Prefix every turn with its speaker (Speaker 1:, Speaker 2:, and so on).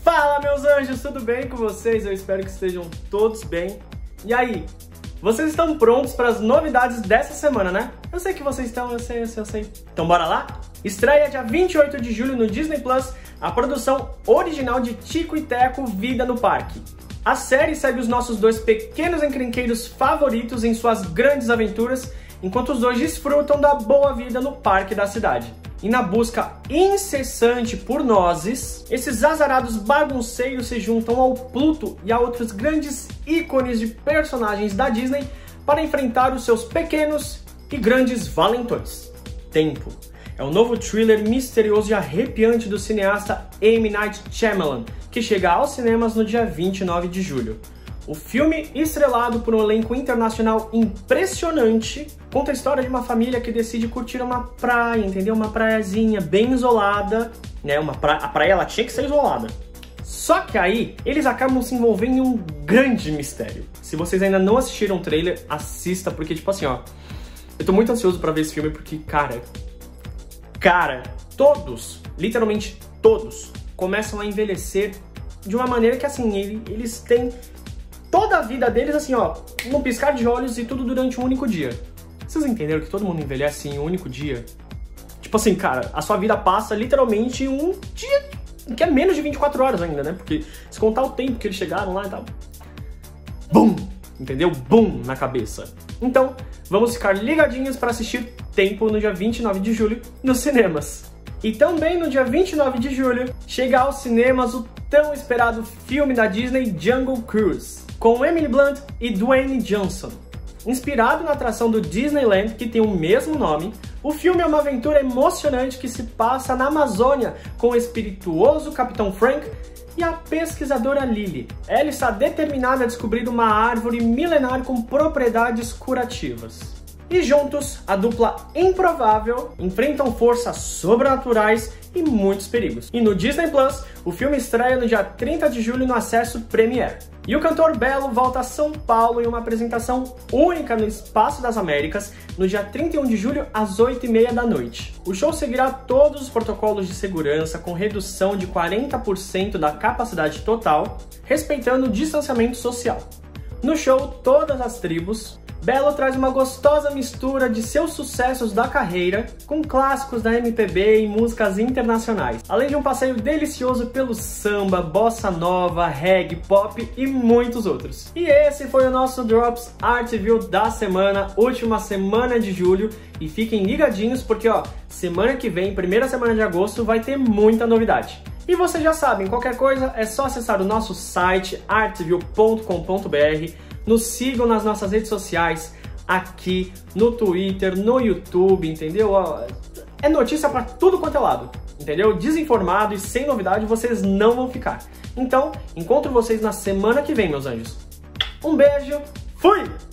Speaker 1: Fala, meus anjos, tudo bem com vocês? Eu espero que estejam todos bem. E aí, vocês estão prontos para as novidades dessa semana, né? Eu sei que vocês estão, eu sei. Então bora lá? Estreia dia 28 de julho no Disney Plus a produção original de Tico e Teco, Vida no Parque. A série segue os nossos dois pequenos encrenqueiros favoritos em suas grandes aventuras, enquanto os dois desfrutam da boa vida no parque da cidade. E na busca incessante por nozes, esses azarados bagunceiros se juntam ao Pluto e a outros grandes ícones de personagens da Disney para enfrentar os seus pequenos e grandes valentões. Tempo é o novo thriller misterioso e arrepiante do cineasta M. Night Shyamalan, que chega aos cinemas no dia 29 de julho. O filme, estrelado por um elenco internacional impressionante, conta a história de uma família que decide curtir uma praia, entendeu? Uma praiazinha bem isolada, né? A praia ela tinha que ser isolada. Só que aí, eles acabam se envolvendo em um grande mistério. Se vocês ainda não assistiram o trailer, assista, porque tipo assim, ó, eu tô muito ansioso pra ver esse filme, porque, cara, todos, literalmente todos, começam a envelhecer de uma maneira que, assim, eles têm toda a vida deles, assim, ó, num piscar de olhos e tudo durante um único dia. Vocês entenderam que todo mundo envelhece em um único dia? Tipo assim, cara, a sua vida passa literalmente em um dia, que é menos de 24 horas ainda, né? Porque se contar o tempo que eles chegaram lá e tal, bum, entendeu? Bum na cabeça. Então, vamos ficar ligadinhos para assistir Tempo no dia 29 de julho nos cinemas. E também no dia 29 de julho, chega aos cinemas o tão esperado filme da Disney Jungle Cruise, com Emily Blunt e Dwayne Johnson. Inspirado na atração do Disneyland, que tem o mesmo nome, o filme é uma aventura emocionante que se passa na Amazônia com o espirituoso Capitão Frank e a pesquisadora Lily. Ela está determinada a descobrir uma árvore milenar com propriedades curativas. E juntos, a dupla improvável enfrentam forças sobrenaturais e muitos perigos. E no Disney Plus, o filme estreia no dia 30 de julho no acesso Premiere. E o cantor Belo volta a São Paulo em uma apresentação única no Espaço das Américas no dia 31 de julho às 8h30 da noite. O show seguirá todos os protocolos de segurança com redução de 40% da capacidade total, respeitando o distanciamento social. No show Todas as Tribos, Belo traz uma gostosa mistura de seus sucessos da carreira com clássicos da MPB e músicas internacionais, além de um passeio delicioso pelo samba, bossa nova, reggae, pop e muitos outros. E esse foi o nosso Drops Art View da semana, última semana de julho, e fiquem ligadinhos porque, ó, semana que vem, primeira semana de agosto, vai ter muita novidade. E vocês já sabem, qualquer coisa é só acessar o nosso site artview.com.br. Nos sigam nas nossas redes sociais, aqui no Twitter, no YouTube, entendeu? É notícia pra tudo quanto é lado, entendeu? Desinformado e sem novidade vocês não vão ficar. Então, encontro vocês na semana que vem, meus anjos. Um beijo, fui!